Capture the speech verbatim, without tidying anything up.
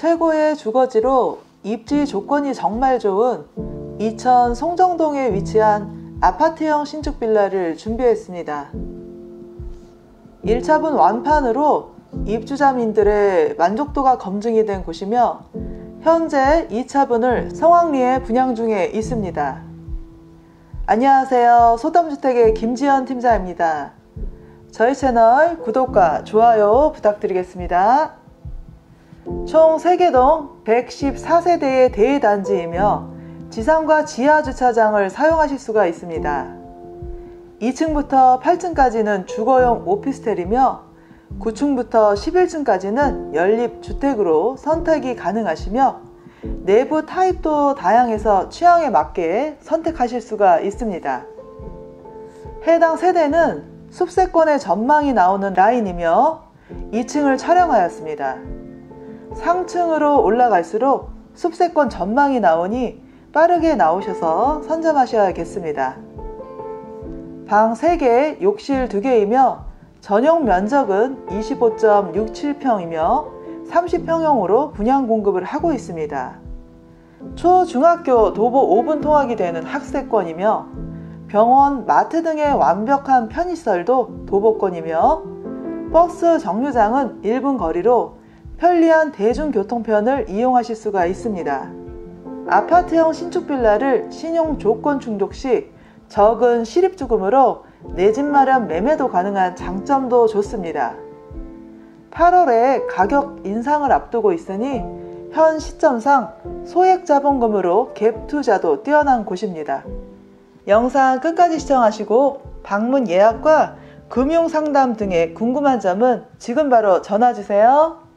최고의 주거지로 입지 조건이 정말 좋은 이천 송정동에 위치한 아파트형 신축 빌라를 준비했습니다. 일 차분 완판으로 입주자민들의 만족도가 검증이 된 곳이며 현재 이 차분을 성황리에 분양 중에 있습니다. 안녕하세요. 소담주택의 김지연 팀장입니다. 저희 채널 구독과 좋아요 부탁드리겠습니다. 총 세 개 동 백십사 세대의 대단지이며 지상과 지하 주차장을 사용하실 수가 있습니다. 이 층부터 팔 층까지는 주거용 오피스텔이며 구 층부터 십일 층까지는 연립주택으로 선택이 가능하시며 내부 타입도 다양해서 취향에 맞게 선택하실 수가 있습니다. 해당 세대는 숲세권의 전망이 나오는 라인이며 이 층을 촬영하였습니다. 상층으로 올라갈수록 숲세권 전망이 나오니 빠르게 나오셔서 선점하셔야겠습니다. 방 세 개, 욕실 두 개이며 전용 면적은 이십오 점 육칠 평이며 삼십 평형으로 분양 공급을 하고 있습니다. 초, 중학교 도보 오 분 통학이 되는 학세권이며 병원, 마트 등의 완벽한 편의시설도 도보권이며 버스 정류장은 일 분 거리로 편리한 대중교통편을 이용하실 수가 있습니다. 아파트형 신축 빌라를 신용 조건 충족 시 적은 실입주금으로 내 집 마련 매매도 가능한 장점도 좋습니다. 팔월에 가격 인상을 앞두고 있으니 현 시점상 소액 자본금으로 갭 투자도 뛰어난 곳입니다. 영상 끝까지 시청하시고 방문 예약과 금융 상담 등의 궁금한 점은 지금 바로 전화 주세요.